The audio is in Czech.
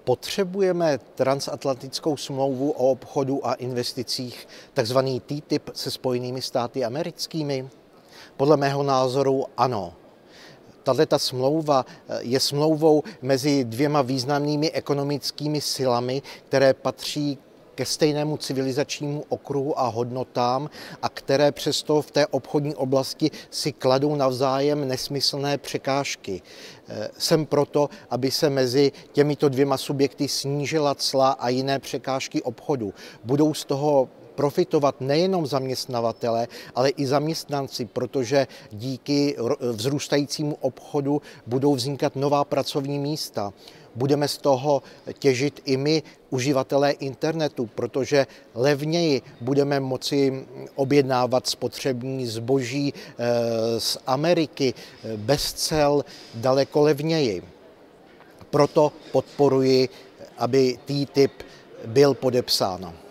Potřebujeme transatlantickou smlouvu o obchodu a investicích, takzvaný TTIP se Spojenými státy americkými? Podle mého názoru ano. Tato smlouva je smlouvou mezi dvěma významnými ekonomickými silami, které patří ke stejnému civilizačnímu okruhu a hodnotám a které přesto v té obchodní oblasti si kladou navzájem nesmyslné překážky. Jsem proto, aby se mezi těmito dvěma subjekty snížila cla a jiné překážky obchodu. Budou z toho profitovat nejenom zaměstnavatele, ale i zaměstnanci, protože díky vzrůstajícímu obchodu budou vznikat nová pracovní místa. Budeme z toho těžit i my, uživatelé internetu, protože levněji budeme moci objednávat spotřební zboží z Ameriky bez cel daleko levněji. Proto podporuji, aby TTIP byl podepsán.